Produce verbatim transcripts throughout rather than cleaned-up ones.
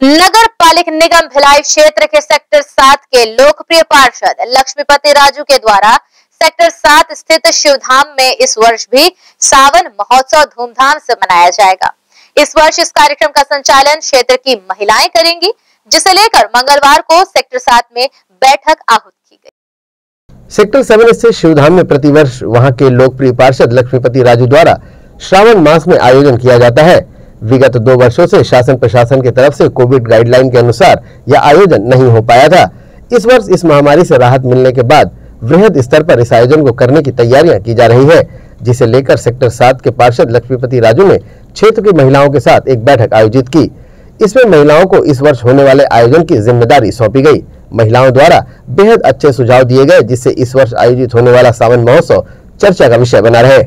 नगर पालिक निगम भिलाई क्षेत्र के सेक्टर सात के लोकप्रिय पार्षद लक्ष्मीपति राजू के द्वारा सेक्टर सात स्थित शिवधाम में इस वर्ष भी सावन महोत्सव धूमधाम से मनाया जाएगा। इस वर्ष इस कार्यक्रम का संचालन क्षेत्र की महिलाएं करेंगी, जिसे लेकर मंगलवार को सेक्टर सात में बैठक आहूत की गई। सेक्टर सात स्थित शिवधाम में प्रतिवर्ष वहां के लोकप्रिय पार्षद लक्ष्मीपति राजू द्वारा श्रावण मास में आयोजन किया जाता है। विगत दो वर्षों से शासन प्रशासन की तरफ से कोविड गाइडलाइन के अनुसार यह आयोजन नहीं हो पाया था। इस वर्ष इस महामारी से राहत मिलने के बाद वृहद स्तर पर इस आयोजन को करने की तैयारियां की जा रही है, जिसे लेकर सेक्टर सात के पार्षद लक्ष्मीपति राजू ने क्षेत्र की महिलाओं के साथ एक बैठक आयोजित की। इसमें महिलाओं को इस वर्ष होने वाले आयोजन की जिम्मेदारी सौंपी गई। महिलाओं द्वारा बेहद अच्छे सुझाव दिए गए, जिससे इस वर्ष आयोजित होने वाला सावन महोत्सव चर्चा का विषय बना रहे।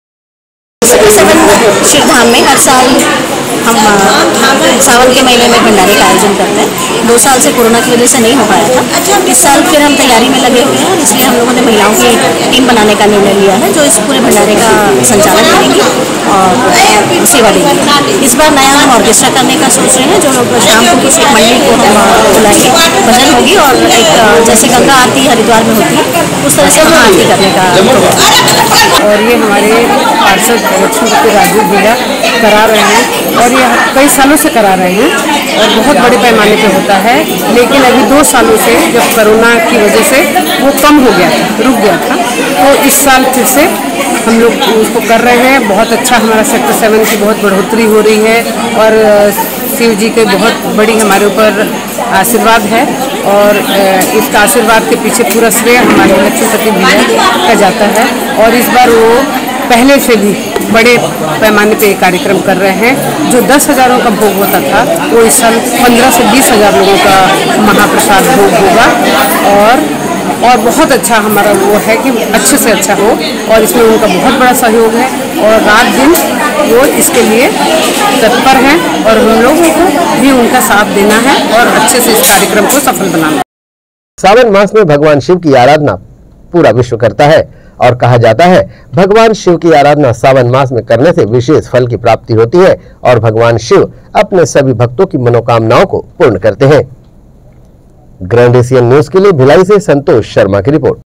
शिवधाम में हर साल हम सावन के महीने में भंडारे का आयोजन करते हैं। दो साल से कोरोना की वजह से नहीं हो पाया था। इस साल फिर हम तैयारी में लगे हुए हैं, इसलिए हम लोगों ने महिलाओं की टीम बनाने का निर्णय लिया है, जो इस पूरे भंडारे का संचालन करेंगी और सेवा देंगी। इस बार नया हम ऑर्केस्ट्रा करने का सोच रहे हैं, जो लोग शाम को किसी मंडली को हम बुलाएंगे, भजन होगी और एक जैसे गंगा आरती हरिद्वार में होती है उस तरह से हम आरती करने का। और ये हमारे पार्षद लक्ष्मीपति राजू भैया करा रहे हैं और ये कई सालों से करा रहे हैं और बहुत बड़े पैमाने पे होता है, लेकिन अभी दो सालों से जब कोरोना की वजह से वो कम हो गया था, रुक गया था, तो इस साल फिर से हम लोग उसको कर रहे हैं। बहुत अच्छा हमारा सेक्टर सेवन की बहुत बढ़ोतरी हो रही है और शिव जी के बहुत बड़ी हमारे ऊपर आशीर्वाद है और इसका आशीर्वाद के पीछे पूरा श्रेय हमारे लक्ष्मीपति भैया का जाता है। और इस बार वो पहले से भी बड़े पैमाने पे कार्यक्रम कर रहे हैं। जो दस हजारों का भोग होता था वो इस साल पंद्रह से बीस हजार लोगों का महाप्रसाद भोग होगा और और बहुत अच्छा हमारा वो है कि अच्छे से अच्छा हो और इसमें उनका बहुत बड़ा सहयोग है और रात दिन वो इसके लिए तत्पर हैं और हम लोगों को भी उनका साथ देना है और अच्छे से इस कार्यक्रम को सफल बनाना। सावन मास में भगवान शिव की आराधना पूरा विश्व करता है और कहा जाता है भगवान शिव की आराधना सावन मास में करने से विशेष फल की प्राप्ति होती है और भगवान शिव अपने सभी भक्तों की मनोकामनाओं को पूर्ण करते हैं। ग्रैंड एशियन न्यूज के लिए भिलाई से संतोष शर्मा की रिपोर्ट।